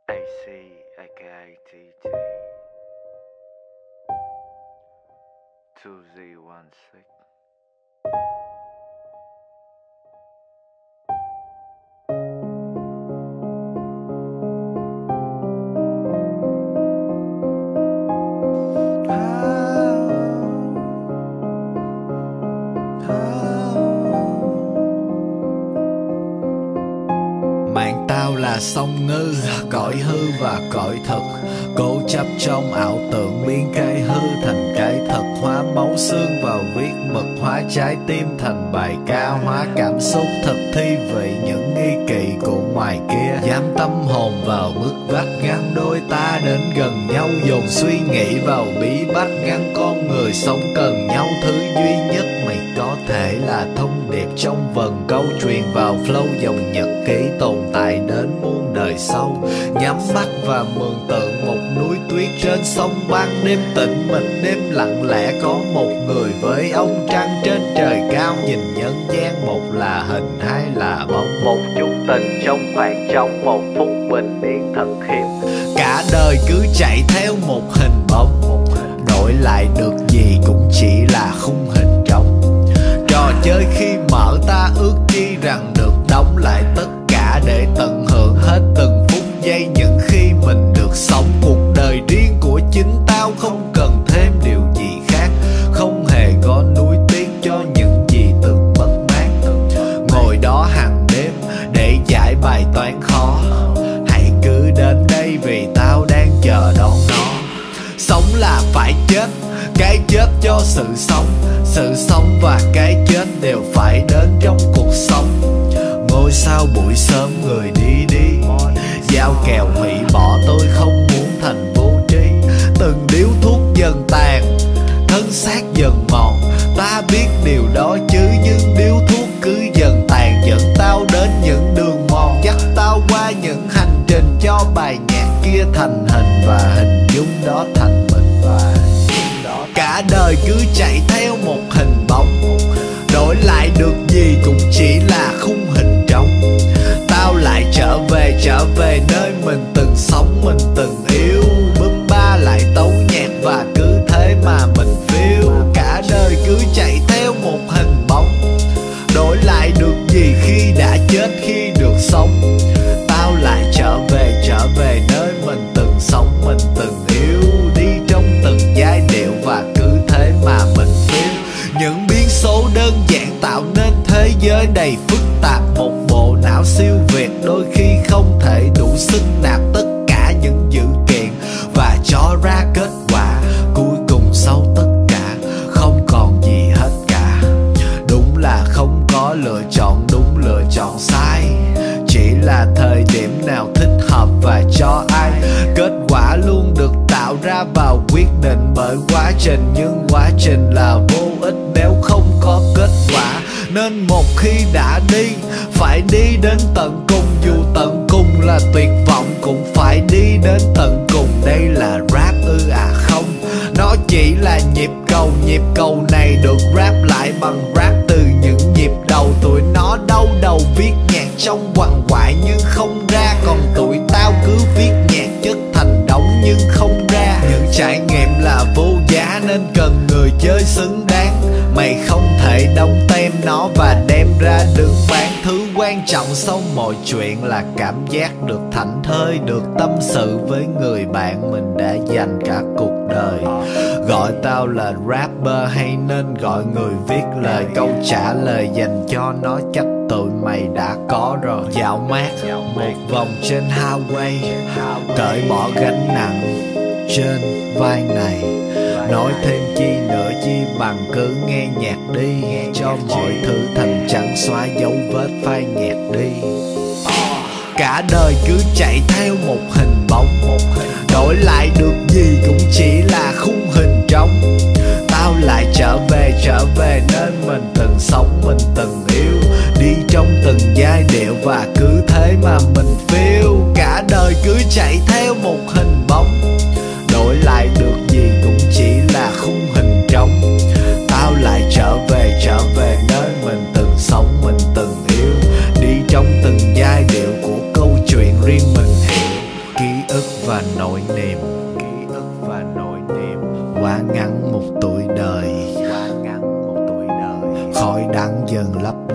AC aka TT 2Z16. Mạng tao là song ngư, cõi hư và cõi thật. Cố chấp trong ảo tưởng biến cái hư thành cái thật. Hóa máu xương vào viết mực, hóa trái tim thành bài ca. Hóa cảm xúc thực thi vị những nghi kỵ của ngoài kia. Dám tâm hồn vào bức vách ngăn đôi ta đến gần nhau. Dồn suy nghĩ vào bí bách ngăn con người sống cần nhau. Thứ duy nhất mày có thể là thông điệp trong vần câu truyền vào flow dòng nhật ký tồn tại đến muôn đời sau. Nhắm mắt và mường tượng một núi tuyết trên sông, ban đêm tĩnh mịch đêm lặng lẽ có một người với ông trăng trên trời cao. Nhìn nhân gian một là hình hai là bóng, một chút tình trong khoảng trống, một phút bình yên thật hiếm. Cả đời cứ chạy theo một hình bóng, đổi lại được gì cũng chỉ là khung hình trống. Trò chơi khi mở ta ước chi rằng được đóng lại tất cả để tận hưởng hết từng phút giây những khi mình được sống cuộc đời riêng của chính tao. Không cần thêm điều gì khác, không hề có nuối tiếc cho những gì từng mất mát. Ngồi đó hàng đêm để giải bài toán khó, hãy cứ đến đây vì tao đang chờ đón nó. Sống là phải chết, cái chết cho sự sống. Sự sống và cái chết đều phải đến trong cuộc sống. Ngôi sao buổi sớm người đi đi, giao kèo hủy bỏ tôi không muốn thành vô tri. Từng điếu thuốc dần tàn, thân xác dần mòn. Ta biết điều đó chứ nhưng điếu thuốc cứ dần tàn dẫn tao đến những đường mòn. Dắt tao qua những hành trình cho bài nhạc kia thành hình và hình dung đó thành mình. Cả đời cứ chạy theo một hình bóng, đổi lại được gì cũng chỉ là khung hình trống. Tao lại trở về nơi mình từng sống, mình từng yêu. Bum ba lại tấu nhạc và cứ thế mà mình phiêu. Cả đời cứ chạy theo một hình bóng, đổi lại được gì khi đã chết, khi được sống. Tao lại trở về nơi mình từng sống, mình từng yêu. Đi trong từng giai điệu và cứ thế mà mình phiêu. Những biến số đơn giản tạo nên thế giới đầy phức tạp. Một bộ não siêu việt đôi khi không thể đủ sức nạp tất cả những dữ kiện và cho ra kết quả cuối cùng sau tất cả không còn gì hết cả. Đúng là không có lựa chọn đúng, lựa chọn sai, chỉ là thời điểm nào thích hợp và cho ai. Kết quả luôn được tạo ra vào quyết định bởi quá trình, nhưng quá trình là vô ích nếu không có kết quả. Nên một khi đã đi, phải đi đến tận cùng. Dù tận cùng là tuyệt vọng cũng phải đi đến tận cùng. Đây là rap ư à không, nó chỉ là nhịp cầu. Nhịp cầu này được rap lại bằng rap từ những nhịp đầu. Tụi nó đau đầu viết nhạc trong quằn quại nhưng không ra. Còn tụi tao cứ viết nhạc chất thành đống nhưng không ra. Những trải nghiệm là vô giá nên cần người chơi xứng đáng. Mày không thể đóng tem nó và đem ra đường bán. Thứ quan trọng sau mọi chuyện là cảm giác được thảnh thơi, được tâm sự với người bạn mình đã dành cả cuộc đời. Gọi tao là rapper hay nên gọi người viết lời? Câu trả lời dành cho nó chắc tụi mày đã có rồi. Dạo mát một vòng trên highway, cởi bỏ gánh nặng trên vai này. Nói thêm chi nữa chi bằng cứ nghe nhạc đi, cho mọi thứ thành trắng xóa dấu vết phai nhạt đi. Cả đời cứ chạy theo một hình bóng, đổi lại được gì cũng chỉ là khung hình trống. Tao lại trở về nơi mình từng sống, mình từng yêu. Đi trong từng giai điệu và cứ thế mà mình phiêu. Cả đời cứ chạy theo một hình bóng, đổi lại được gì cũng chỉ là khung hình trống. Tao lại trở về nơi mình từng sống, mình từng yêu. Đi trong từng giai điệu của câu chuyện riêng mình hiểu. Ký ngắn một tuổi đời. Khói đắng dần lấp